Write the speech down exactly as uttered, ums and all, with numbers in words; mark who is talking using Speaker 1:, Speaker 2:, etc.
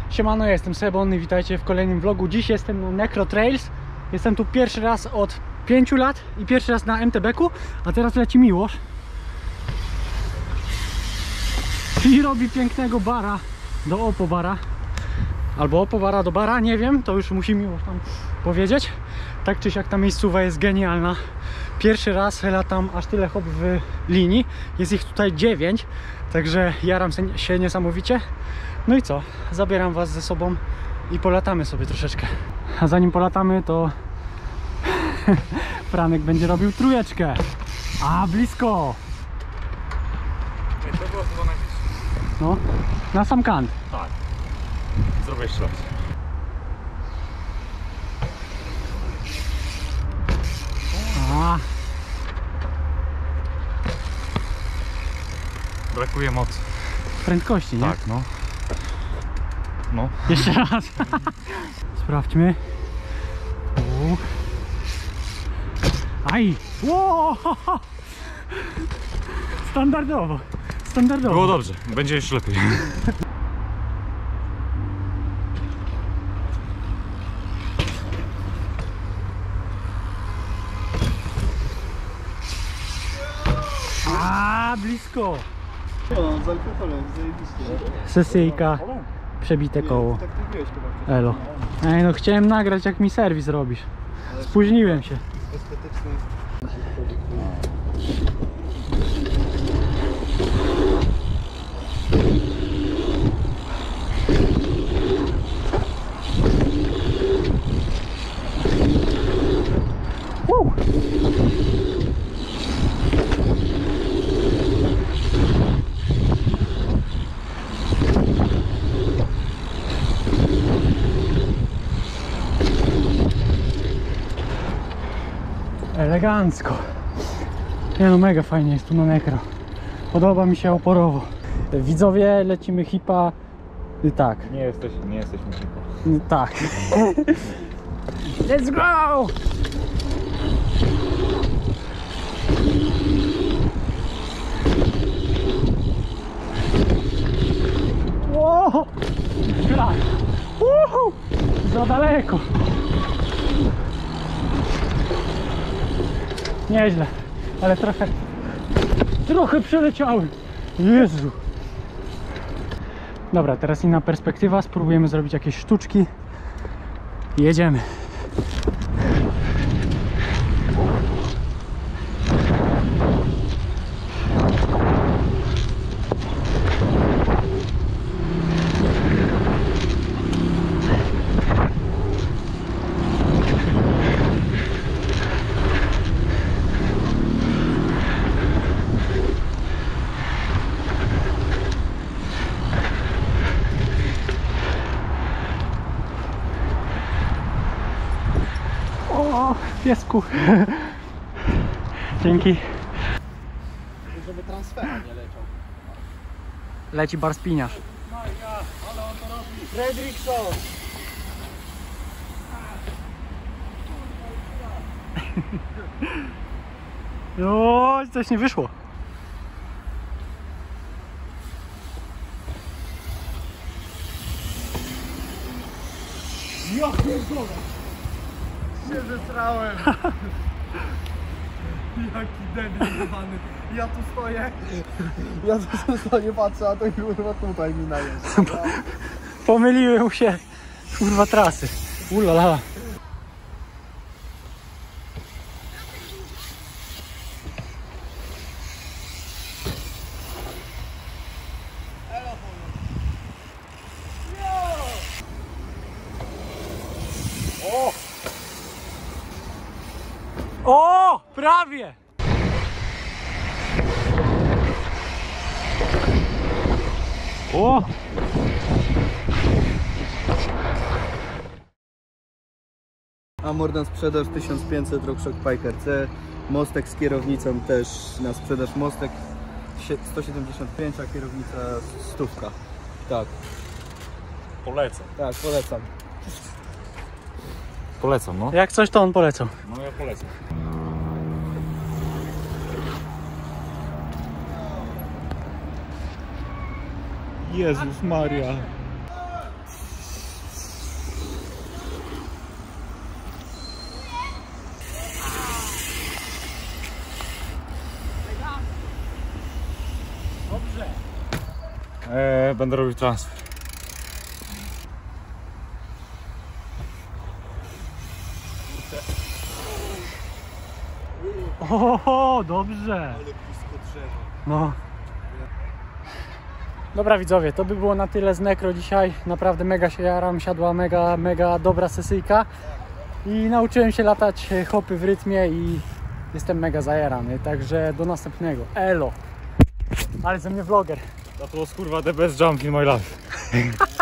Speaker 1: Siemano, ja jestem Sebon i witajcie w kolejnym vlogu. Dziś jestem na Necro Trails. Jestem tu pierwszy raz od pięciu lat i pierwszy raz na M T B ku, a teraz leci Miłosz i robi pięknego bara do Opo bara, albo Opo bara do bara, nie wiem, to już musi Miłosz tam powiedzieć. Tak czy siak ta miejscowa jest genialna. Pierwszy raz latam aż tyle hop w linii, jest ich tutaj dziewięć, także jaram się niesamowicie. No i co? Zabieram was ze sobą i polatamy sobie troszeczkę. A zanim polatamy, to Franek będzie robił trójeczkę. A, blisko!
Speaker 2: Nie, to było chyba najbliższe.
Speaker 1: No, na sam kant.
Speaker 2: Tak. Zrobię jeszcze raz.
Speaker 1: A.
Speaker 2: Brakuje mocy.
Speaker 1: Prędkości, nie?
Speaker 2: Tak, no. No.
Speaker 1: Jeszcze raz. Sprawdźmy. U. Aj! Ło! Standardowo. Standardowo.
Speaker 2: Było dobrze, będzie jeszcze lepiej.
Speaker 1: A, blisko.
Speaker 3: No, z alkoholem, zajebiście.
Speaker 1: Sesyjka. Przebite koło.
Speaker 3: Tak ty wiesz chyba.
Speaker 1: Elo. Ej, no chciałem nagrać, jak mi serwis robisz. Spóźniłem się.
Speaker 3: Estetyczny.
Speaker 1: Woo! Elegancko. Nie no, mega fajnie jest tu na Necro. Podoba mi się oporowo. Widzowie, lecimy hipa. I tak.
Speaker 2: Nie jesteś, nie jesteśmy tylko.
Speaker 1: I tak. Let's go! Wow! Uhu! Za daleko. Nieźle, ale trochę trochę przeleciałem. Jezu. Dobra, teraz inna perspektywa. Spróbujemy zrobić jakieś sztuczki. Jedziemy. O, piesku. Dzięki.
Speaker 3: Żeby transfera nie leciał.
Speaker 1: Leci bar spiniarz.
Speaker 3: Ale on to robi. Fredrickson!
Speaker 1: O, coś nie wyszło.
Speaker 3: Ja pierdolę! Się zesrałem! Jaki debil jebany. Ja tu stoję. Ja tu stoję, patrzę, a to kurwa tutaj mi najeżdża.
Speaker 1: Pomyliłem się. Kurwa trasy. Ulala.
Speaker 3: O!
Speaker 1: O! Prawie! O!
Speaker 3: Amor na sprzedaż tysiąc pięćset, RockShox Piker C. Mostek z kierownicą też na sprzedaż. Mostek sto siedemdziesiąt pięć, a kierownica stówka. Tak,
Speaker 2: Polecam.
Speaker 3: tak, polecam.
Speaker 2: Polecam, no.
Speaker 1: Jak coś, to on polecał.
Speaker 2: No ja polecam.
Speaker 3: Jezus Maria.
Speaker 2: Eee, będę robił transfer.
Speaker 1: Oho, dobrze. No. Dobra widzowie, to by było na tyle z Nekro dzisiaj. Naprawdę mega się jaram, siadła mega, mega dobra sesyjka. I nauczyłem się latać hopy w rytmie i jestem mega zajarany. Także do następnego. Elo. Ale ze mnie vloger.
Speaker 2: That was kurwa the best jump in my life.